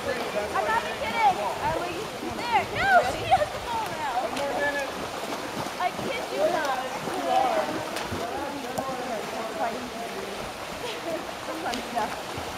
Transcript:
I'm not even kidding. There. No, she has the ball now. I kid you not. Fun stuff.